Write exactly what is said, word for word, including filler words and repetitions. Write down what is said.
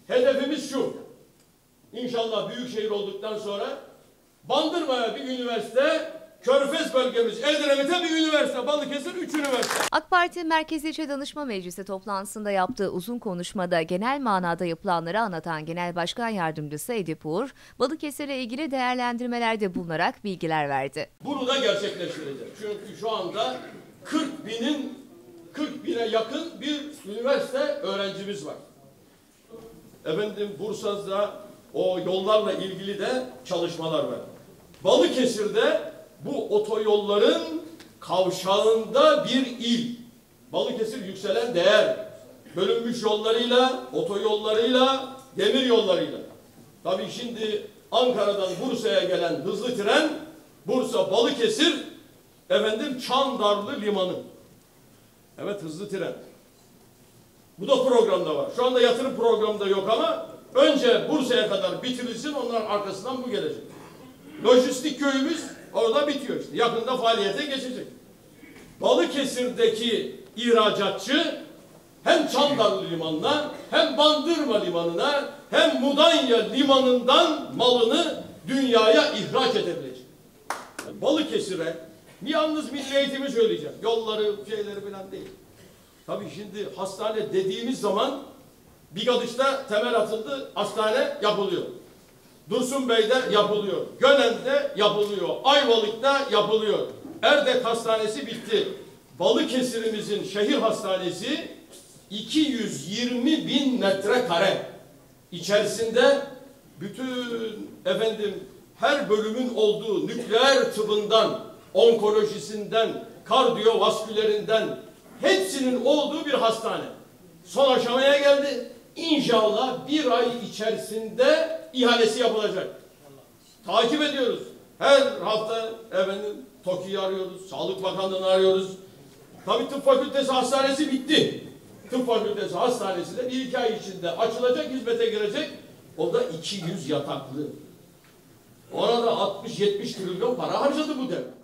hedefimiz şu. İnşallah büyük şehir olduktan sonra Bandırma'ya bir üniversite, Körfez bölgemiz Edremit'e bir üniversite, Balıkesir üç üniversite. AK Parti Merkez İlçe Danışma Meclisi toplantısında yaptığı uzun konuşmada genel manada yapılanları anlatan Genel Başkan Yardımcısı Edip Uğur, Balıkesir'le ilgili değerlendirmelerde bulunarak bilgiler verdi. Bunu da gerçekleştireceğiz. Çünkü şu anda kırk binin kırk bine yakın bir üniversite öğrencimiz var. Efendim Bursa'da o yollarla ilgili de çalışmalar var. Balıkesir'de bu otoyolların kavşağında bir il. Balıkesir yükselen değer. Bölünmüş yollarıyla, otoyollarıyla, demir yollarıyla. Tabii şimdi Ankara'dan Bursa'ya gelen hızlı tren, Bursa, Balıkesir, efendim Çandarlı Limanı. Evet, hızlı tren. Bu da programda var. Şu anda yatırım programında yok ama önce Bursa'ya kadar bitirilsin, onların arkasından bu gelecek. Lojistik köyümüz orada bitiyor işte. Yakında faaliyete geçecek. Balıkesir'deki ihracatçı hem Çandarlı Limanı'na, hem Bandırma Limanı'na, hem Mudanya Limanı'ndan malını dünyaya ihraç edebilecek. Yani Balıkesir'e yalnız milli eğitimi söyleyeceğim. Yolları, şeyleri falan değil. Tabii şimdi hastane dediğimiz zaman Bigadış'ta temel atıldı, hastane yapılıyor. Dursunbey'de yapılıyor. Gönen'de yapılıyor. Ayvalık'ta yapılıyor. Erdek Hastanesi bitti. Balıkesir'imizin şehir hastanesi iki yüz yirmi bin metrekare. İçerisinde bütün efendim her bölümün olduğu nükleer tıbbından, onkolojisinden, kardiyovaskülerinden hepsinin olduğu bir hastane. Son aşamaya geldi. İnşallah bir ay içerisinde ihalesi yapılacak. Takip ediyoruz. Her hafta efendim TOKİ'yi arıyoruz, Sağlık Bakanlığı'nı arıyoruz. Tabii Tıp Fakültesi Hastanesi bitti. Tıp Fakültesi Hastanesi de bir iki ay içinde açılacak, hizmete girecek. O da iki yüz yataklı. Ona da altmış yetmiş trilyon para harcadı bu devlet.